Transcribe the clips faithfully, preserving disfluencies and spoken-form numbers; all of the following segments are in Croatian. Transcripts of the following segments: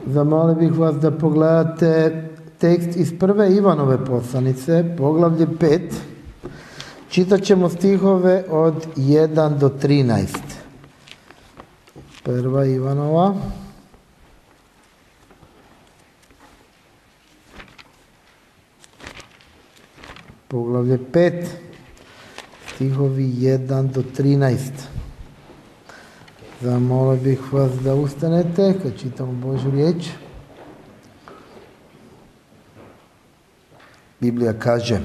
zamolio bih vas da pogledate tekst iz prve Ivanove poslanice, poglavlje pet. Čitat ćemo stihove od jedan do trinaest. Prva Ivanova. Poglavlje pet, stihovi jedan do trinaest. Zamolio bih vas da ustanete kad čitamo Božju riječ. Biblija kaže: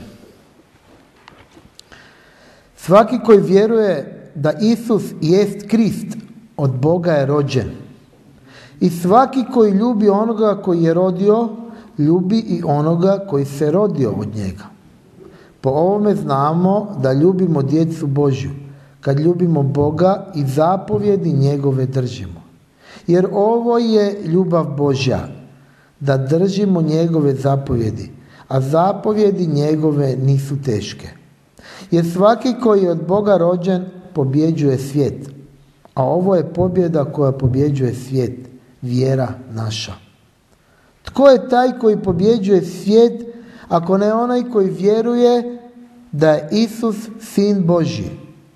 svaki koji vjeruje da Isus jest Krist, od Boga je rođen. I svaki koji ljubi onoga koji je rodio, ljubi i onoga koji se rodio od njega. Po ovome znamo da ljubimo djecu Božju, kad ljubimo Boga i zapovjedi njegove držimo. Jer ovo je ljubav Božja, da držimo njegove zapovjedi, a zapovjedi njegove nisu teške. Jer svaki koji je od Boga rođen pobjeđuje svijet, a ovo je pobjeda koja pobjeđuje svijet, vjera naša. Tko je taj koji pobjeđuje svijet, ako ne onaj koji vjeruje da je Isus Sin Božji?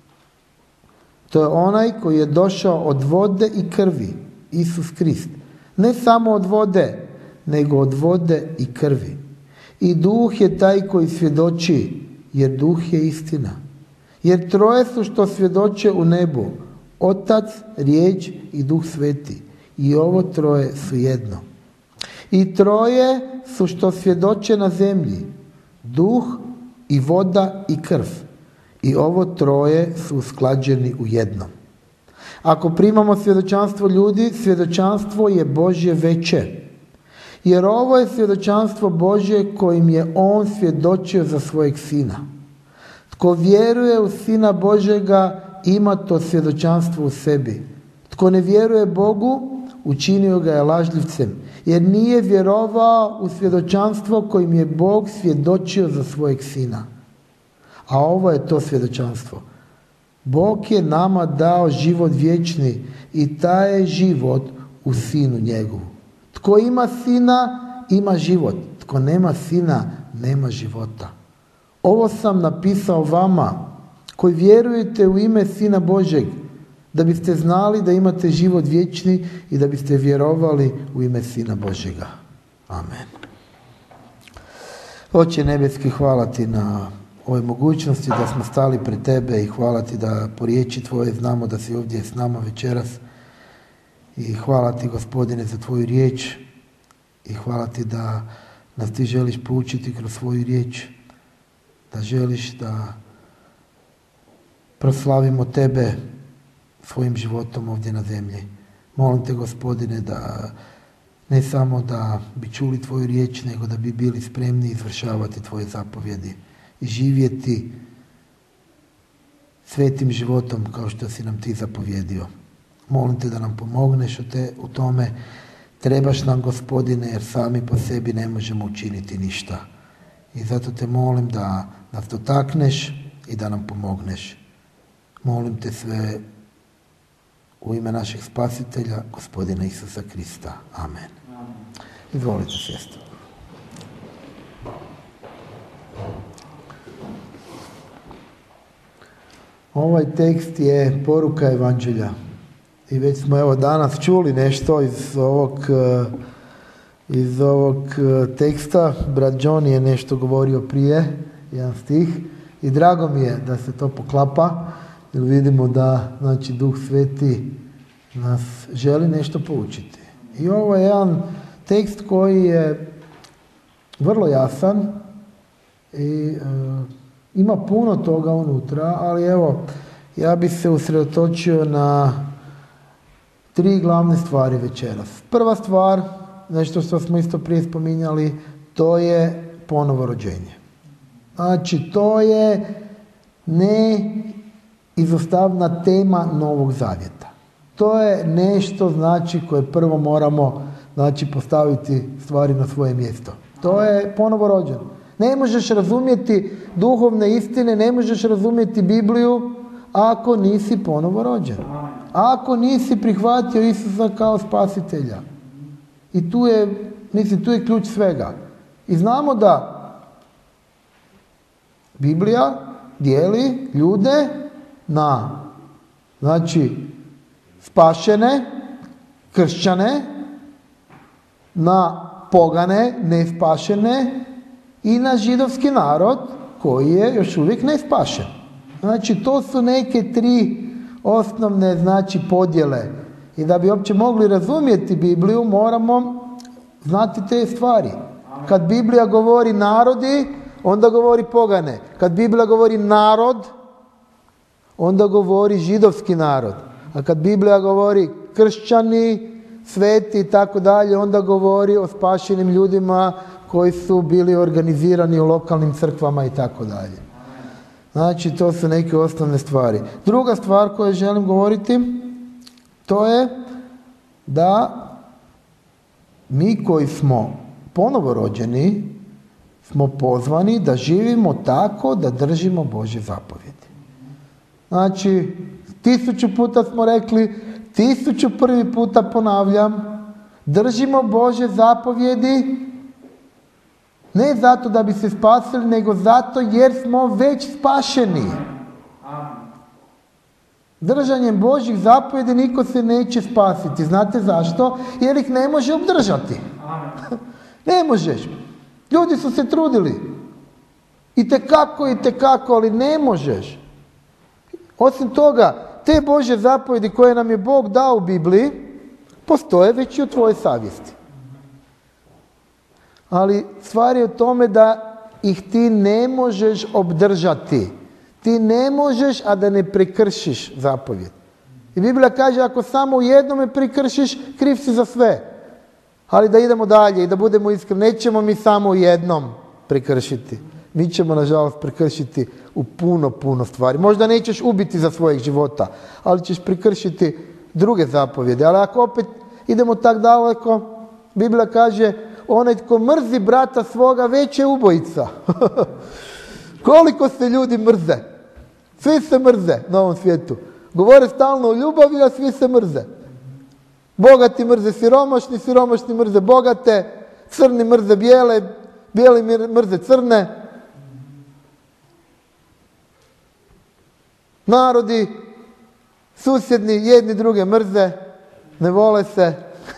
To je onaj koji je došao od vode i krvi, Isus Krist. Ne samo od vode, nego od vode i krvi. I duh je taj koji svjedoči, jer duh je istina. Jer troje su što svjedoče u nebu, Otac, riječ i Duh Sveti. I ovo troje su jedno. I troje su što svjedoče na zemlji, duh i voda i krv. I ovo troje su usklađeni u jednom. Ako primamo svjedočanstvo ljudi, svjedočanstvo je Božje veće. Jer ovo je svjedočanstvo Božje kojim je On svjedočio za svojeg Sina. Tko vjeruje u Sina Božjega ima to svjedočanstvo u sebi. Tko ne vjeruje Bogu, učinio ga je lažljivcem, jer nije vjerovao u svjedočanstvo kojim je Bog svjedočio za svojeg Sina. A ovo je to svjedočanstvo. Bog je nama dao život vječni i taj je život u Sinu njegovu. Tko ima Sina, ima život. Tko nema Sina, nema života. Ovo sam napisao vama, koji vjerujete u ime Sina Božjeg, da biste znali da imate život vječni i da biste vjerovali u ime Sina Božjega. Amen. Oče nebeski, hvala ti na ovoj mogućnosti da smo stali pred tebe i hvala ti da po riječi tvoje znamo da si ovdje s nama večeras. I hvala ti, Gospodine, za tvoju riječ i hvala ti da nas ti želiš poučiti kroz svoju riječ, da želiš da proslavimo tebe svojim životom ovdje na zemlji. Molim te, Gospodine, da ne samo da bi čuli tvoju riječ, nego da bi bili spremni izvršavati tvoje zapovjedi i živjeti svetim životom kao što si nam ti zapovjedio. Molim te da nam pomogneš u, te, u tome. Trebaš nam, Gospodine, jer sami po sebi ne možemo učiniti ništa. I zato te molim da nas dotakneš i da nam pomogneš. Molim te sve u ime našeg Spasitelja, Gospodina Isusa Krista. Amen. Izvolite sjesti. Ovaj tekst je poruka Evanđelja. I već smo evo danas čuli nešto iz ovog, iz ovog teksta. Brat John je nešto govorio prije, jedan stih. I drago mi je da se to poklapa, jer vidimo da, znači, Duh Sveti nas želi nešto poučiti. I ovo je jedan tekst koji je vrlo jasan i e, ima puno toga unutra, ali evo, ja bih se usredotočio na tri glavne stvari večeras. Prva stvar, nešto što smo isto prije spominjali, to je ponovo rođenje. Znači, to je neizostavna tema Novog Zavjeta. To je nešto, znači, koje prvo moramo, znači, postaviti stvari na svoje mjesto. To je ponovo rođen. Ne možeš razumjeti duhovne istine, ne možeš razumjeti Bibliju ako nisi ponovo rođen. Ako nisi prihvatio Isusa kao spasitelja. I tu je, mislim, tu je ključ svega. I znamo da Biblija dijeli ljude na, znači, spašene, kršćane, na pogane, nespašene i na židovski narod koji je još uvijek nespašen. Znači, to su neke tri osnovne, znači, podjele. I da bi uopće mogli razumjeti Bibliju, moramo znati te stvari. Kad Biblija govori narodi, onda govori pogane. Kad Biblija govori narod, onda govori židovski narod. A kad Biblija govori kršćani, sveti i tako dalje, onda govori o spašenim ljudima koji su bili organizirani u lokalnim crkvama i tako dalje. Znači, to su neke osnovne stvari. Druga stvar koju želim govoriti, to je da mi koji smo ponovo rođeni, smo pozvani da živimo tako da držimo Božje zapovjedi. Znači, tisuću puta smo rekli, tisuću prvi puta ponavljam, držimo Božje zapovjedi ne zato da bi se spasili, nego zato jer smo već spašeni. Držanjem Božjih zapovjedi niko se neće spasiti. Znate zašto? Jer ih ne može obdržati. Ne možeš. Ljudi su se trudili. I tekako, i tekako, ali ne možeš. Osim toga, te Božje zapovjedi koje nam je Bog dao u Bibliji, postoje već i u tvojoj savjesti. Ali stvar je u tome da ih ti ne možeš obdržati. Ti ne možeš, a da ne prekršiš zapovjed. I Biblija kaže, ako samo u jednome prekršiš, kriv si za sve. Ali da idemo dalje i da budemo iskreni, nećemo mi samo u jednom prekršiti. Mi ćemo, nažalost, prekršiti u puno, puno stvari. Možda nećeš ubiti za svojeg života, ali ćeš prekršiti druge zapovjede. Ali ako opet idemo tak daleko, Biblija kaže, onaj tko mrzi brata svoga, već je ubojica. Koliko se ljudi mrze? Svi se mrze na ovom svijetu. Govore stalno o ljubavi, a svi se mrze. Bogati mrze siromašni, siromašni mrze bogate, crni mrze bijele, bijeli mrze crne. Narodi, susjedni, jedni druge mrze, ne vole se.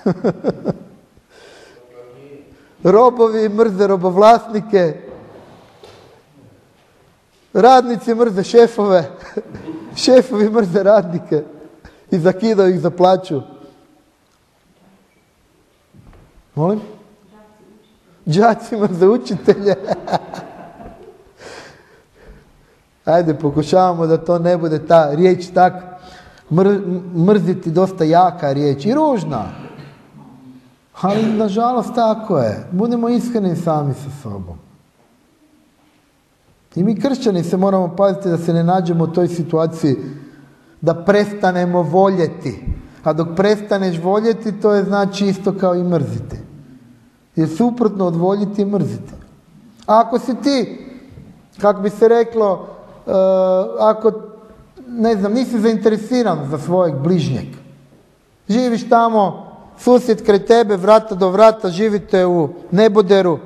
Robovi mrze robovlasnike. Radnici mrze šefove. Šefovi mrze radnike i zakidaju ih za plaću. Molim? Đaci mrze učitelje. Ajde, pokušavamo da to ne bude ta riječ tak mr, mrziti, dosta jaka riječ i ružna. Ali nažalost tako je. Budemo iskreni sami sa sobom. I mi kršćani se moramo paziti da se ne nađemo u toj situaciji da prestanemo voljeti. A dok prestaneš voljeti, to je znači isto kao i mrziti. Jer suprotno od voljeti je mrziti. A ako si ti, kako bi se reklo, uh, ako, ne znam, nisi zainteresiran za svojeg bližnjeg, živiš tamo, susjed kraj tebe, vrata do vrata, živite u neboderu,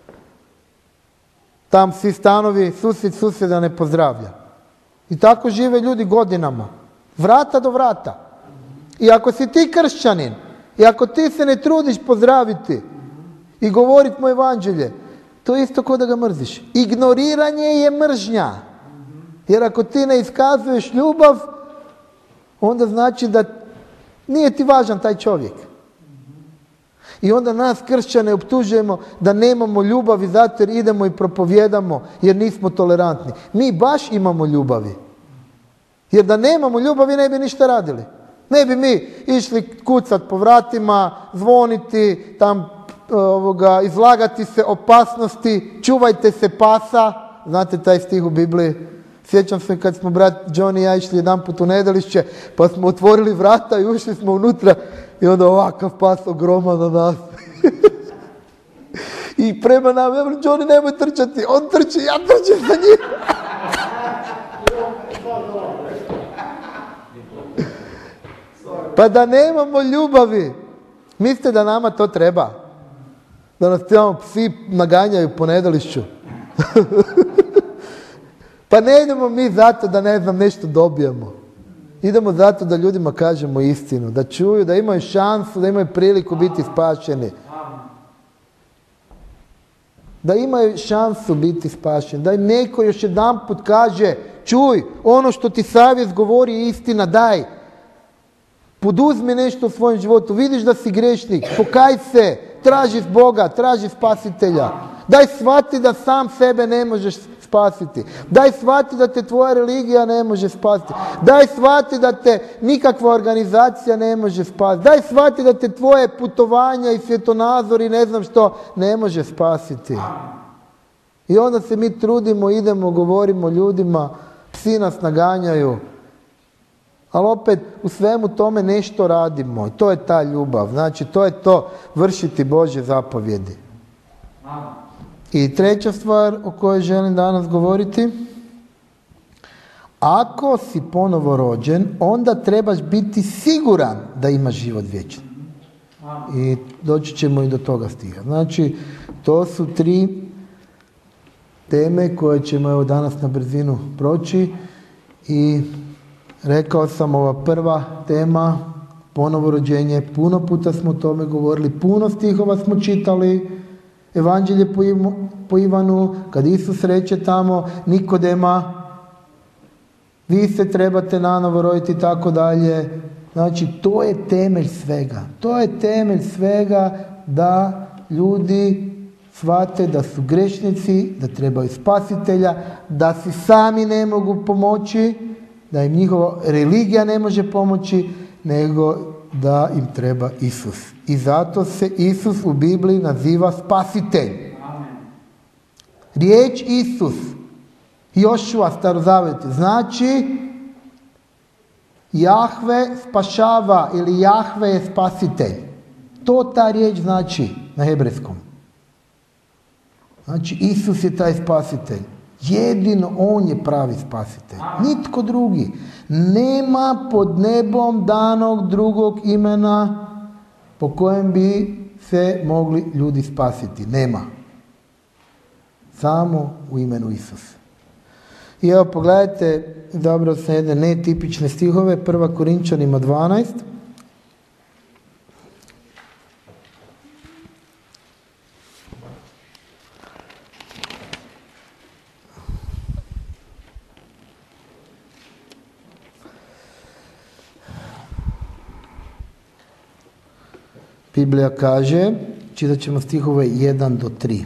tam svi stanovi, susjed susjeda ne pozdravlja. I tako žive ljudi godinama. Vrata do vrata. I ako si ti kršćanin, i ako ti se ne trudiš pozdraviti i govoriti mu evanđelje, to je isto kao da ga mrziš. Ignoriranje je mržnja. Jer ako ti ne iskazuješ ljubav, onda znači da nije ti važan taj čovjek. I onda nas kršćane optužujemo da nemamo ljubavi zato jer idemo i propovjedamo jer nismo tolerantni. Mi baš imamo ljubavi. Jer da nemamo ljubavi ne bi ništa radili. Ne bi mi išli kucat po vratima, zvoniti, tam ovoga, izlagati se opasnosti, čuvajte se pasa. Znate taj stih u Bibliji? Sjećam se kad smo brat John i ja išli jedan put u Nedelišće, pa smo otvorili vrata i ušli smo unutra i onda ovakav pas ogroman na nas. I prema nam, ja bih, Johnny, nemoj trčati, on trči, ja trčim za njim. Pa da nemamo ljubavi, Mislite da nama to treba? Da nas tamo psi naganjaju po Nedelišću? Pa ne idemo mi zato da ne znam nešto dobijemo. Idemo zato da ljudima kažemo istinu, da čuju, da imaju šansu, da imaju priliku biti spašeni. Da imaju šansu biti spašeni. Da im neko još jedan put kaže, čuj, ono što ti savjest govori je istina, daj. Poduzmi nešto u svojem životu, vidiš da si grešnik, pokaj se, traži Boga, traži spasitelja. Daj shvati da sam sebe ne možeš spasiti. Daj shvati da te tvoja religija ne može spasiti. Daj shvati da te nikakva organizacija ne može spasiti. Daj shvati da te tvoje putovanja i svjetonazor i ne znam što ne može spasiti. I onda se mi trudimo, idemo, govorimo ljudima, psi nas naganjaju. Ali opet u svemu tome nešto radimo. To je ta ljubav. Znači to je to vršiti Božje zapovjedi. I treća stvar o kojoj želim danas govoriti. Ako si ponovo rođen, onda trebaš biti siguran da imaš život vječni. I doći ćemo i do toga stiha. Znači, to su tri teme koje ćemo evo danas na brzinu proći. I rekao sam, ova prva tema, ponovo rođenje, puno puta smo o tome govorili, puno stihova smo čitali, Evanđelje po, po Ivanu, kad Isus reče tamo Nikodema, vi se trebate nanovo roditi i tako dalje. Znači, to je temelj svega. To je temelj svega da ljudi shvate da su grešnici, da trebaju spasitelja, da si sami ne mogu pomoći, da im njihova religija ne može pomoći, nego da im treba Isus. I zato se Isus u Bibliji naziva spasitelj. Amen. Riječ Isus, Jošua starozavjetni, znači Jahve spašava ili Jahve je spasitelj. To ta riječ znači na hebrejskom. Znači Isus je taj spasitelj. Jedino on je pravi spasitelj. Nitko drugi. Nema pod nebom danog drugog imena po kojem bi se mogli ljudi spasiti. Nema. Samo u imenu Isus. I evo pogledajte, dobro sam jedne netipične stihove, prva Korinčanima dvanaest. Biblija kaže, čitat ćemo stihove jedan do tri.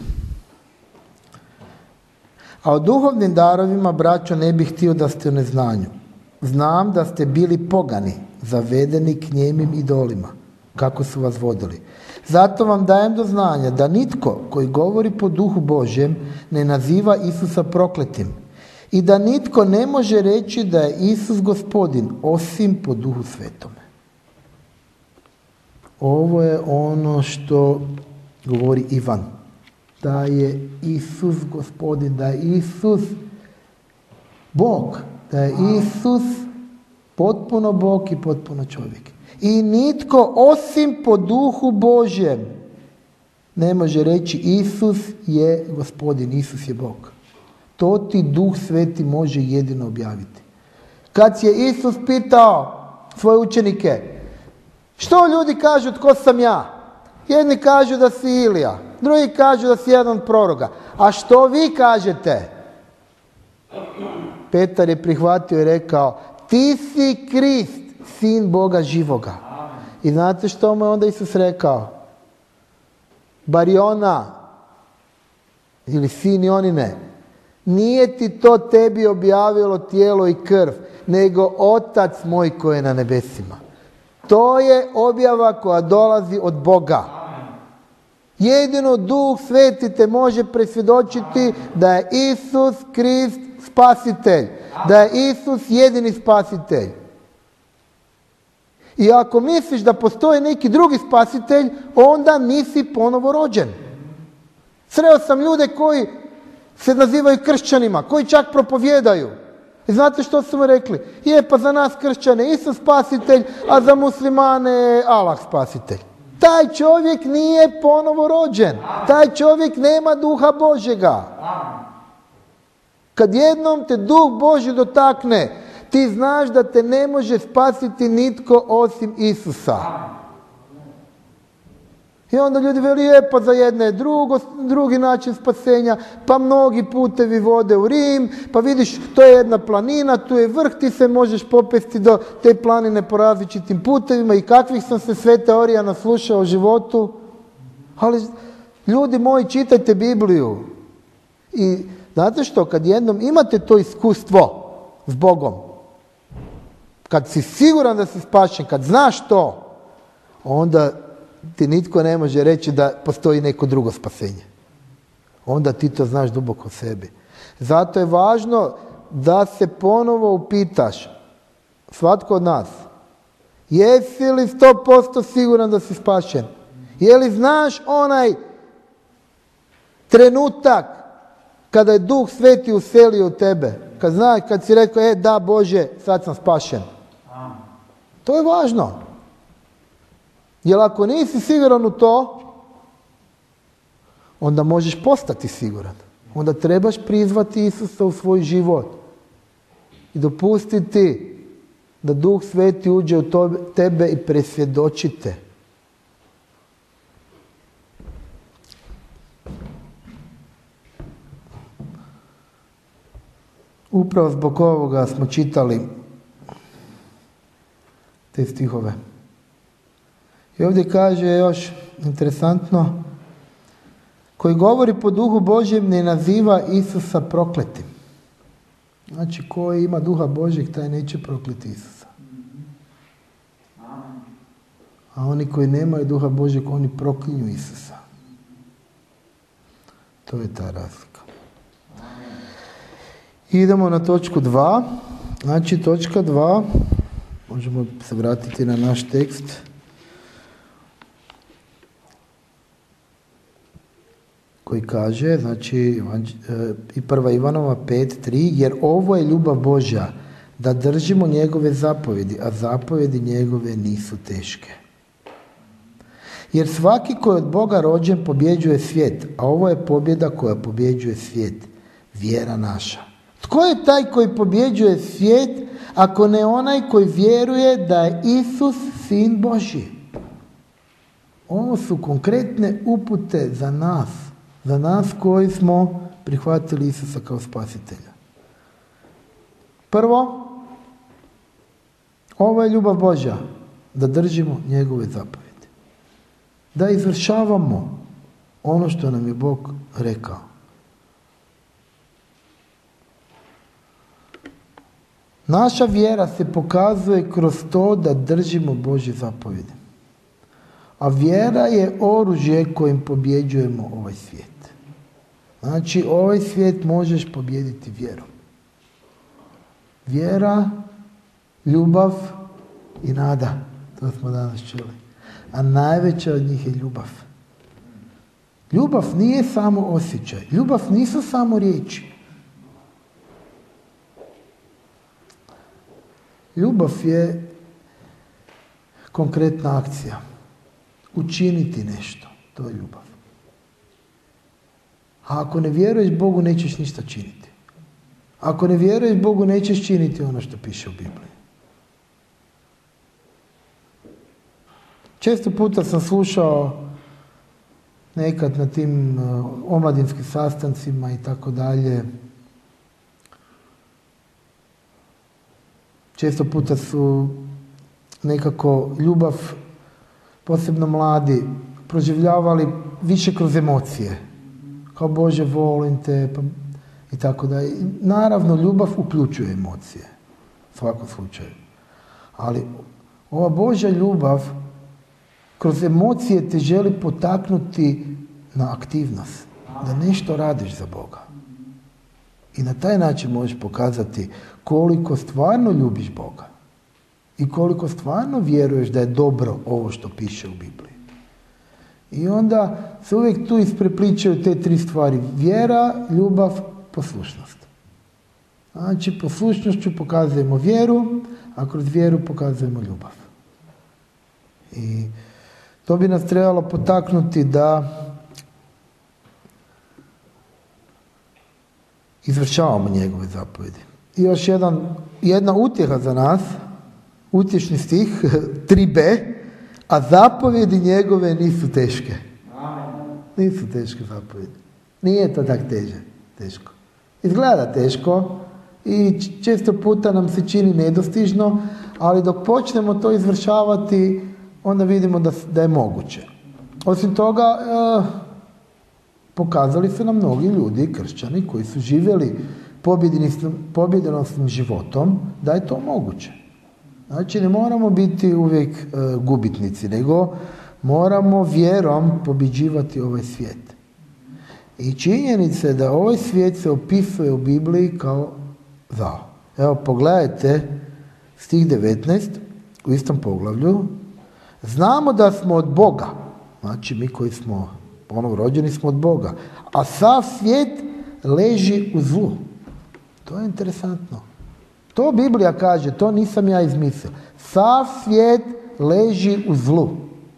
A o duhovnim darovima, braćo, ne bih htio da ste u neznanju. Znam da ste bili pogani, zavedeni k njemim idolima, kako su vas vodili. Zato vam dajem do znanja da nitko koji govori po duhu Božjem ne naziva Isusa prokletim i da nitko ne može reći da je Isus gospodin osim po duhu svetome. Ovo je ono što govori Ivan. Da je Isus gospodin, da je Isus Bog, da je Isus potpuno Bog i potpuno čovjek. I nitko osim po duhu Božjem ne može reći Isus je gospodin, Isus je Bog. To ti Duh Sveti može jedino objaviti. Kad je Isus pitao svoje učenike, što ljudi kažu tko sam ja? Jedni kažu da si Ilija, drugi kažu da si jedan od proroka. A što vi kažete? Petar je prihvatio i rekao, ti si Krist, sin Boga živoga. I znate što mu je onda Isus rekao? Bariona, ili sin Jonine, nije ti to tebi objavilo tijelo i krv, nego Otac moj koji je na nebesima. To je objava koja dolazi od Boga. Jedino Duh Sveti te može presvjedočiti da je Isus Krist spasitelj. Da je Isus jedini spasitelj. I ako misliš da postoji neki drugi spasitelj, onda nisi ponovo rođen. Sreo sam ljude koji se nazivaju kršćanima, koji čak propovjedaju. I znate što su mu rekli? Je, pa za nas kršćane Isus spasitelj, a za muslimane Allah spasitelj. taj čovjek nije ponovo rođen. Taj čovjek nema duha Božjega. Kad jednom te duh Božji dotakne, ti znaš da te ne može spasiti nitko osim Isusa. I onda ljudi veli, je, pa za jedne je drugo, drugi način spasenja, pa mnogi putevi vode u Rim, pa vidiš, to je jedna planina, tu je vrh, ti se možeš popesti do te planine po različitim putevima i kakvih sam se sve teorija naslušao u životu. Ali, ljudi moji, čitajte Bibliju. I znate što, kad jednom imate to iskustvo s Bogom, kad si siguran da si spašen, kad znaš to, onda ti nitko ne može reći da postoji neko drugo spasenje. Onda ti to znaš duboko u sebi. Zato je važno da se ponovo upitaš, svatko od nas, jesi li sto posto siguran da si spašen? Je li znaš onaj trenutak kada je Duh Sveti uselio u tebe? Kad znaš, kad si rekao, e da Bože, sad sam spašen. To je važno. Jer ako nisi siguran u to, onda možeš postati siguran. Onda trebaš prizvati Isusa u svoj život i dopustiti da Duh Sveti uđe u tebe i presvjedočite. Upravo zbog ovoga smo čitali te stihove. I ovdje kaže još, interesantno, koji govori po Duhu Božjem ne naziva Isusa prokletim. Znači, koji ima Duha Božjeg, taj neće prokleti Isusa. A oni koji nemaju Duha Božjeg, oni proklinju Isusa. To je ta razlika. Idemo na točku dva. Znači, točka dva, možemo se vratiti na naš tekst. Koji kaže, znači, i prva Ivanova pet tri, jer ovo je ljubav Božja, da držimo njegove zapovjedi, a zapovjedi njegove nisu teške. Jer svaki koji je od Boga rođen pobjeđuje svijet, a ovo je pobjeda koja pobjeđuje svijet, vjera naša. Tko je taj koji pobjeđuje svijet, ako ne onaj koji vjeruje da je Isus Sin Božji? Ovo su konkretne upute za nas. Za nas koji smo prihvatili Isusa kao spasitelja. Prvo, ovo je ljubav Božja, da držimo njegove zapovjedi. Da izvršavamo ono što nam je Bog rekao. Naša vjera se pokazuje kroz to da držimo Božje zapovjedi. A vjera je oružje kojim pobjeđujemo ovaj svijet. Znači, ovaj svijet možeš pobijediti vjerom. Vjera, ljubav i nada. To smo danas čuli. A najveća od njih je ljubav. Ljubav nije samo osjećaj. Ljubav nisu samo riječi. Ljubav je konkretna akcija. Učiniti nešto. To je ljubav. A ako ne vjeruješ Bogu, nećeš ništa činiti. Ako ne vjeruješ Bogu, nećeš činiti ono što piše u Bibliji. Često puta sam slušao nekad na tim uh, omladinskim sastancima i tako dalje. Često puta su nekako ljubav, posebno mladi, proživljavali više kroz emocije. Kao Bože, volim te, pa, i tako dalje. Naravno, ljubav uključuje emocije, u svakom slučaju. Ali ova Božja ljubav kroz emocije te želi potaknuti na aktivnost, da nešto radiš za Boga. I na taj način možeš pokazati koliko stvarno ljubiš Boga i koliko stvarno vjeruješ da je dobro ovo što piše u Bibliji. I onda se uvijek tu isprepličaju te tri stvari. Vjera, ljubav, poslušnost. Znači, poslušnošću pokazujemo vjeru, a kroz vjeru pokazujemo ljubav. I To bi nas trebalo potaknuti da izvršavamo njegove zapovjedi. I još jedan, jedna utjeha za nas, utješni stih, tri be, a zapovjedi njegove nisu teške. Nisu teške zapovjedi. Nije to tak teže, teško. Izgleda teško i često puta nam se čini nedostižno, ali dok počnemo to izvršavati, onda vidimo da, da je moguće. Osim toga, eh, pokazali su nam mnogi ljudi, kršćani, koji su živjeli pobjedonosnim životom, da je to moguće. Znači, ne moramo biti uvijek eh, gubitnici, nego moramo vjerom pobjeđivati ovaj svijet. I činjenica je da ovaj svijet se opisuje u Bibliji kao zao. Evo, pogledajte stih devetnaest u istom poglavlju. Znamo da smo od Boga, znači mi koji smo ponovo rođeni smo od Boga, a sav svijet leži u zlu. To je interesantno. To Biblija kaže, to nisam ja izmislio. Sav svijet leži u zlu.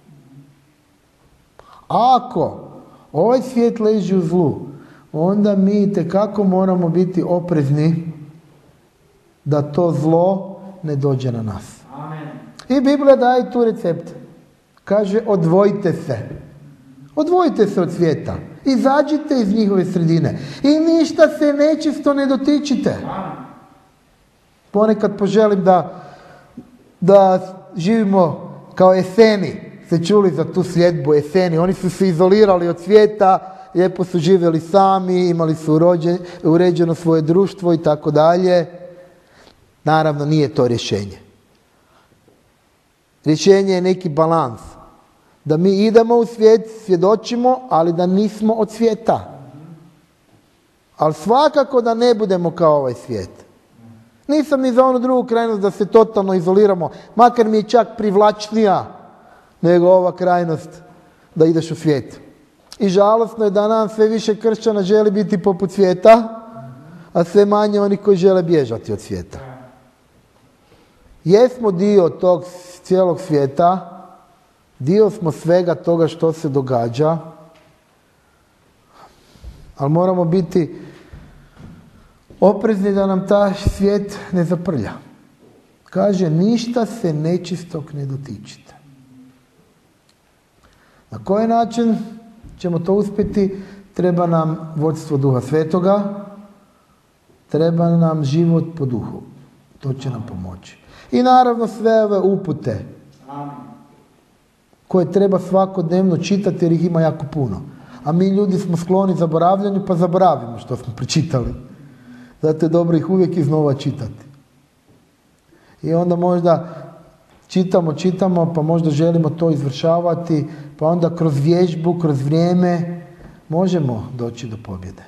Ako ovaj svijet leži u zlu, onda mi itekako moramo biti oprezni da to zlo ne dođe na nas. Amen. I Biblija daje tu recept. Kaže, odvojite se. Odvojite se od svijeta. Izađite iz njihove sredine. I ništa se nečisto ne dotičite. Amen. Ponekad poželim da, da živimo kao Eseni. Ste čuli za tu sljedbu Eseni. Oni su se izolirali od svijeta, lijepo su živjeli sami, imali su urođe, uređeno svoje društvo i tako dalje. Naravno, nije to rješenje. Rješenje je neki balans. Da mi idemo u svijet, svjedočimo, ali da nismo od svijeta. Ali svakako da ne budemo kao ovaj svijet. Nisam ni za onu drugu krajnost da se totalno izoliramo, makar mi je čak privlačnija nego ova krajnost da ideš u svijet. I žalosno je da nam sve više kršćana želi biti poput svijeta, a sve manje oni koji žele bježati od svijeta. Jesmo dio tog cijelog svijeta, dio smo svega toga što se događa, ali moramo biti oprezni da nam taj svijet ne zaprlja. Kaže, ništa se nečistog ne dotičite. Na koji način ćemo to uspjeti? Treba nam vodstvo Duha Svetoga, treba nam život po duhu. To će nam pomoći. I naravno sve ove upute koje treba svakodnevno čitati jer ih ima jako puno. A mi ljudi smo skloni zaboravljanju pa zaboravimo što smo pročitali. Zato je dobro ih uvijek iznova čitati. I onda možda čitamo, čitamo, pa možda želimo to izvršavati, pa onda kroz vježbu, kroz vrijeme možemo doći do pobjede.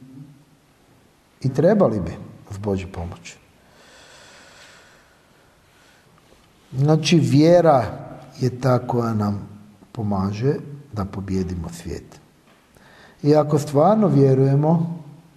I trebali bi s Božju pomoć. Znači, vjera je ta koja nam pomaže da pobijedimo svijet. I ako stvarno vjerujemo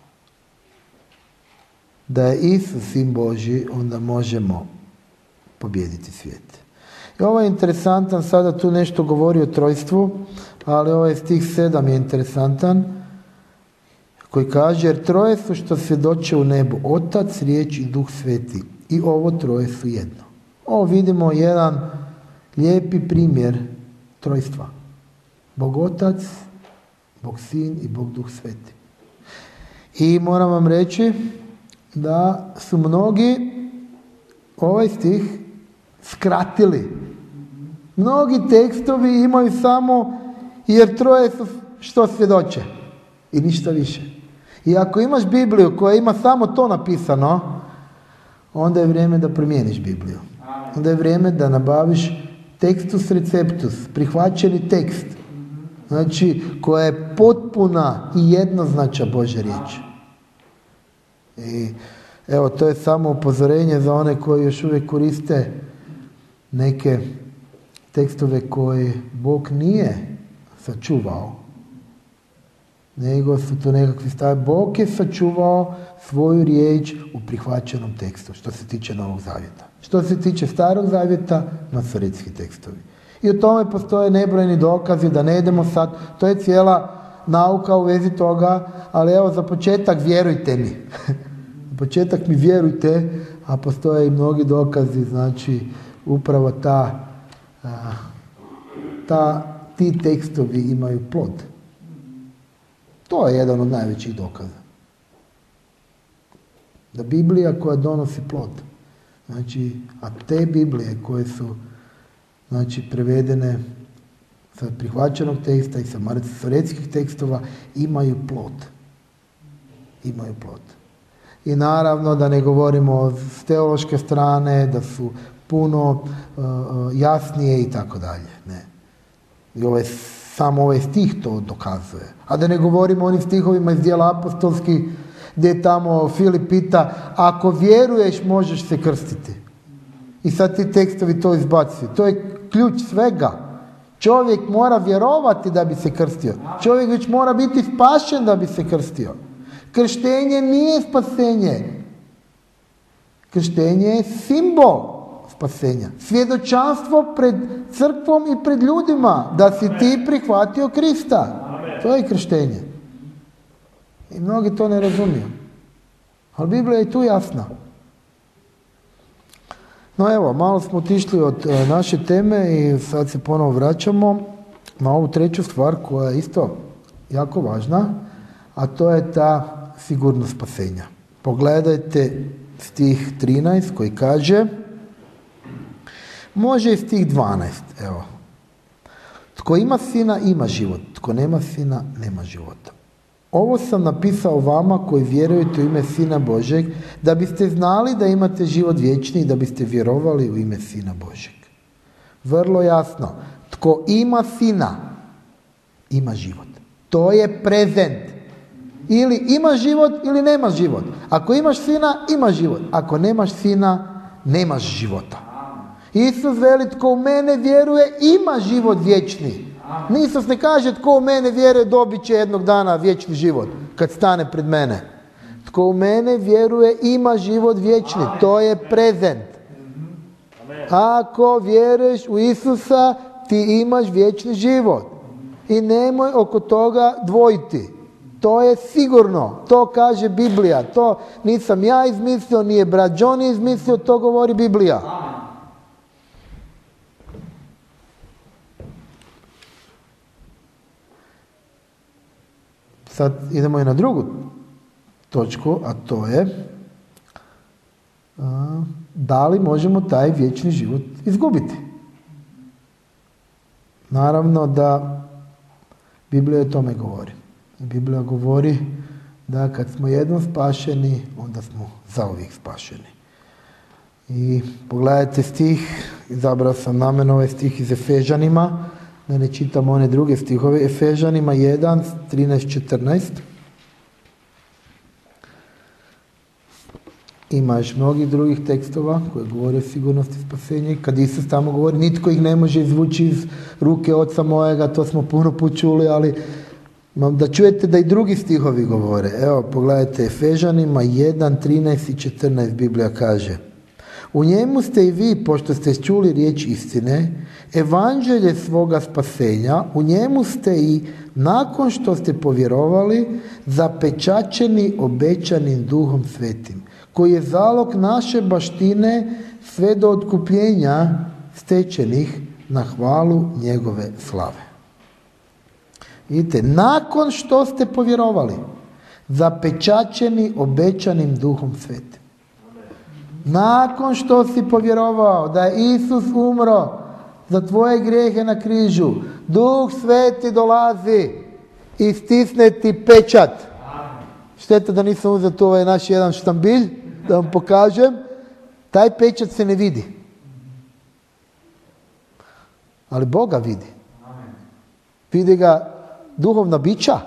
da je Isus Sin Božji, onda možemo pobijediti svijet. I ovo je interesantan, sada tu nešto govori o trojstvu, ali ovaj stih sedam je interesantan, koji kaže, jer troje su što svjedoče u nebu, Otac, Riječ i Duh Sveti, i ovo troje su jedno. Ovo vidimo jedan lijepi primjer trojstva. Bog Otac, Bog Sin i Bog Duh Sveti. I moram vam reći da su mnogi ovaj stih skratili. Mnogi tekstovi imaju samo jer troje su što svjedoče i ništa više. I ako imaš Bibliju koja ima samo to napisano, onda je vrijeme da promijeniš Bibliju. Onda je vrijeme da nabaviš tekstus receptus, prihvaćeni tekst. Znači, koja je potpuna i jednoznačna Božja riječ. I evo, to je samo upozorenje za one koji još uvijek koriste neke tekstove koje Bog nije sačuvao, nego su to nekakvi stavi. Bog je sačuvao svoju riječ u prihvaćenom tekstu, što se tiče Novog Zavjeta. Što se tiče Starog Zavjeta, masoretski tekstovi. I o tome postoje nebrojeni dokazi, da ne idemo sad, to je cijela nauka u vezi toga, ali evo za početak vjerujte mi. Za početak mi vjerujte, a postoje i mnogi dokazi, znači upravo ta, ta, ti tekstovi imaju plod. To je jedan od najvećih dokaza. Da Biblija koja donosi plod. Znači, a te Biblije koje su znači, prevedene sa prihvaćenog teksta i sa masoretskih tekstova imaju plod. Imaju plod. I naravno da ne govorimo s teološke strane, da su puno uh, jasnije i tako dalje. Ne. I ovaj, samo ovaj stih to dokazuje. A da ne govorimo o onim stihovima iz Djela apostolskih gdje tamo Filip pita, ako vjeruješ možeš se krstiti. I sad ti tekstovi to izbacuju. To je ključ svega. Čovjek mora vjerovati da bi se krstio. Čovjek već mora biti spašen da bi se krstio. Krštenje nije spasenje. Krštenje je simbol spasenja. Svjedočanstvo pred crkvom i pred ljudima da si ti prihvatio Krista. To je krštenje. I mnogi to ne razumiju. Ali Biblija je tu jasna. No evo, malo smo otišli od e, naše teme i sad se ponovo vraćamo na ovu treću stvar koja je isto jako važna, a to je ta sigurnost spasenja. Pogledajte stih trinaest koji kaže, može i stih dvanaest, evo. Tko ima sina, ima život. Tko nema sina, nema života. Ovo sam napisao vama koji vjerujete u ime Sina Božeg, da biste znali da imate život vječni i da biste vjerovali u ime Sina Božeg. Vrlo jasno. Tko ima sina, ima život. To je prezent. Ili imaš život ili nemaš život. Ako imaš sina, imaš život. Ako nemaš sina, nemaš života. Isus veli, tko u mene vjeruje, ima život vječni. Isus ne kaže tko u mene vjeruje dobit će jednog dana vječni život kad stane pred mene. Tko u mene vjeruje ima život vječni. To je prezent. Ako vjeruješ u Isusa, ti imaš vječni život. I nemoj oko toga dvojiti. To je sigurno. To kaže Biblija. To nisam ja izmislio, nije brat Johnny izmislio, to govori Biblija. Sad idemo i na drugu točku, a to je a, da li možemo taj vječni život izgubiti. Naravno da Biblija o tome govori. Biblija govori da kad smo jednom spašeni, onda smo zauvijek spašeni. I pogledajte stih, izabrao sam namjerno ovaj stih iz Efežanima, da ne čitam one druge stihove. Efežanima jedan, trinaest, četrnaest. Ima još mnogih drugih tekstova koji govore o sigurnosti spasenja. Kad Isus tamo govori, nitko ih ne može izvući iz ruke oca mojega, to smo puno put čuli, ali da čujete da i drugi stihovi govore. Evo, pogledajte, Efežanima jedan, trinaest i četrnaest Biblija kaže: u njemu ste i vi, pošto ste čuli riječ istine, evanđelje svoga spasenja, u njemu ste i, nakon što ste povjerovali, zapečaćeni obećanim Duhom Svetim, koji je zalog naše baštine sve do otkupljenja stečenih na hvalu njegove slave. Vidite, nakon što ste povjerovali, zapečaćeni obećanim Duhom Svetim. Nakon što si povjerovao da je Isus umro za tvoje grijehe na križu, Duh Sveti dolazi i stisne ti pečat. Šteta da nisam uzeo tu ovaj naš jedan štambilj, da vam pokažem. Taj pečat se ne vidi. Ali Boga vidi. Vidi ga duhovna bića.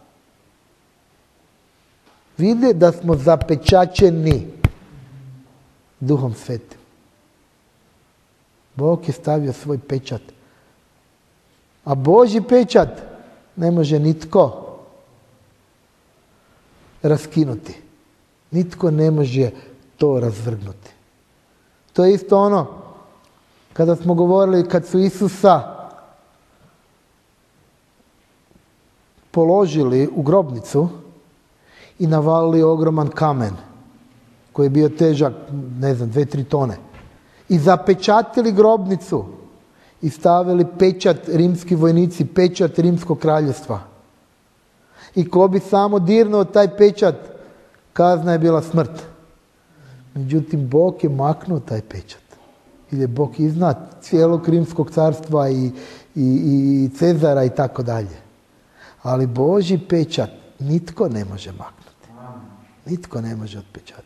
Vidi da smo zapečaćeni Duhom Svetim. Bog je stavio svoj pečat. A Božji pečat ne može nitko raskinuti. Nitko ne može to razvrgnuti. To je isto ono Kada smo govorili kad su Isusa položili u grobnicu i navalili ogroman kamen koji je bio težak, ne znam, dve, tri tone. I zapečatili grobnicu i stavili pečat rimski vojnici, pečat rimskog kraljevstva. I ko bi samo dirnuo taj pečat, kazna je bila smrt. Međutim, Bog je maknuo taj pečat. Jer je Bog iznad cijelog rimskog carstva i, i, i Cezara i tako dalje. Ali Božji pečat nitko ne može maknuti. Nitko ne može otpečatiti.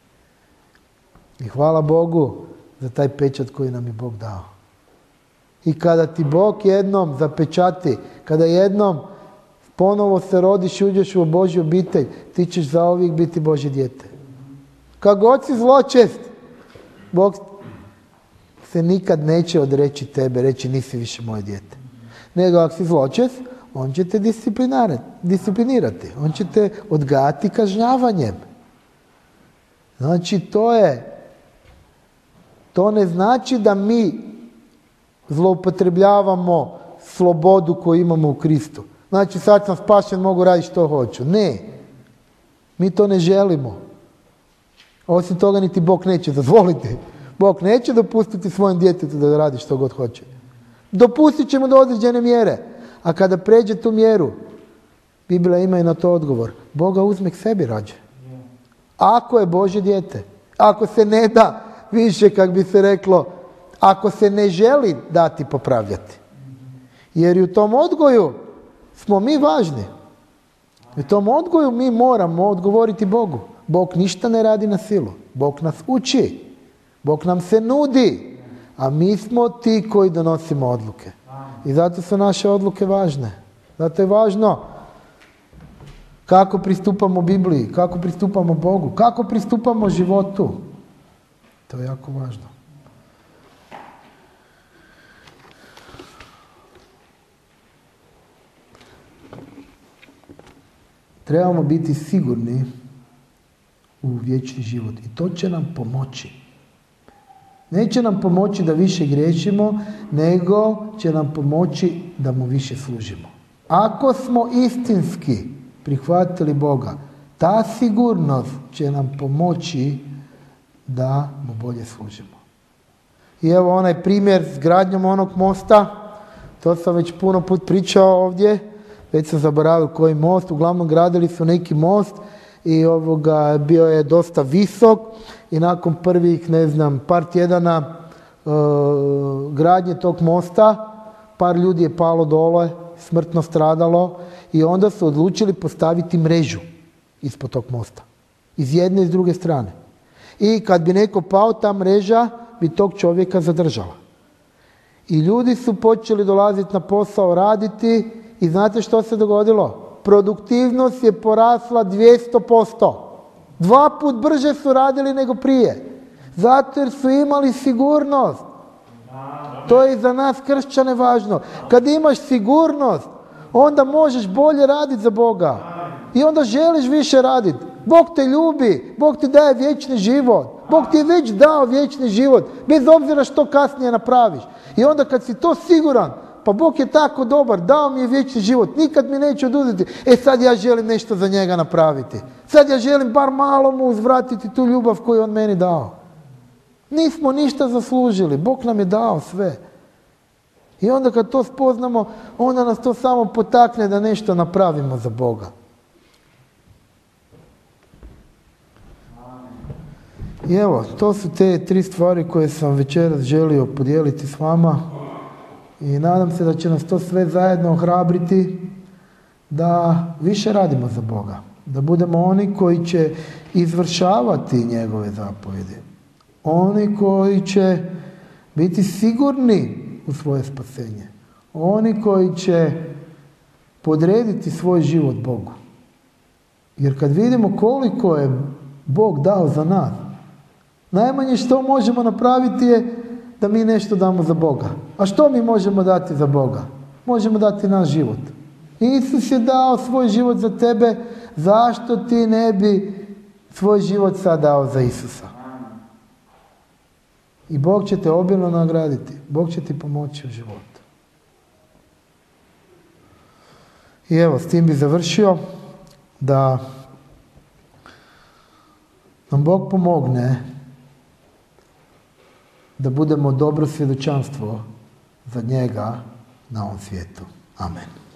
I hvala Bogu za taj pečat koji nam je Bog dao. I kada ti Bog jednom zapečati, kada jednom ponovo se rodiš i uđeš u Božju obitelj, ti ćeš zauvijek biti Božje dijete. Kako god si zločest, Bog se nikad neće odreći tebe, reći nisi više moje dijete. Nego ako si zločest, on će te disciplinirati. On će te odgajati kažnjavanjem. Znači to je, to ne znači da mi zloupotrebljavamo slobodu koju imamo u Kristu. Znači sad sam spašen, mogu raditi što hoću. Ne. Mi to ne želimo. Osim toga niti Bog neće dozvoliti. Bog neće dopustiti svojem djetetu da radi što god hoće. Dopustit ćemo do određene mjere. A kada pređe tu mjeru, Biblija ima i na to odgovor. Boga uzme k sebi rađe. Ako je Božje dijete. Ako se ne da više, kak bi se reklo, ako se ne želi dati popravljati. Jer i u tom odgoju smo mi važni. U tom odgoju mi moramo odgovoriti Bogu. Bog ništa ne radi na silu. Bog nas uči. Bog nam se nudi. A mi smo ti koji donosimo odluke. I zato su naše odluke važne. Zato je važno kako pristupamo Bibliji, kako pristupamo Bogu, kako pristupamo životu. To je jako važno. Trebamo biti sigurni u vječni život i to će nam pomoći. Neće nam pomoći da više griješimo, nego će nam pomoći da mu više služimo. Ako smo istinski prihvatili Boga, ta sigurnost će nam pomoći da mu bolje služimo. I evo onaj primjer s gradnjom onog mosta, to sam već puno put pričao ovdje, već sam zaboravio koji most, uglavnom gradili su neki most i ovoga bio je dosta visok i nakon prvih, ne znam, par tjedana e, gradnje tog mosta, par ljudi je palo dole, smrtno stradalo i onda su odlučili postaviti mrežu ispod tog mosta. Iz jedne i s druge strane. I kad bi neko pao, ta mreža bi tog čovjeka zadržala. I ljudi su počeli dolaziti na posao, raditi i znate što se dogodilo? Produktivnost je porasla dvjesto posto. Dva put brže su radili nego prije. Zato jer su imali sigurnost. To je za nas kršćane važno. Kad imaš sigurnost, onda možeš bolje raditi za Boga. I onda želiš više raditi. Bog te ljubi, Bog ti daje vječni život. Bog ti je već dao vječni život, bez obzira što kasnije napraviš. I onda kad si to siguran, pa Bog je tako dobar, dao mi je vječni život, nikad mi neće oduzeti. E sad ja želim nešto za njega napraviti. Sad ja želim bar malo mu uzvratiti tu ljubav koju on meni dao. Nismo ništa zaslužili, Bog nam je dao sve. I onda kad to spoznamo, onda nas to samo potakne da nešto napravimo za Boga. I evo, to su te tri stvari koje sam večeras želio podijeliti s vama. I nadam se da će nas to sve zajedno ohrabriti da više radimo za Boga. Da budemo oni koji će izvršavati njegove zapovjedi. Oni koji će biti sigurni u svoje spasenje. Oni koji će podrediti svoj život Bogu. Jer kad vidimo koliko je Bog dao za nas, najmanje što možemo napraviti je da mi nešto damo za Boga. A što mi možemo dati za Boga? Možemo dati naš život. Isus je dao svoj život za tebe, zašto ti ne bi svoj život sad dao za Isusa? I Bog će te obilno nagraditi. Bog će ti pomoći u životu. I evo, s tim bi završio, da nam Bog pomogne da budemo dobro svjedočanstvo za njega na ovom svijetu. Amen.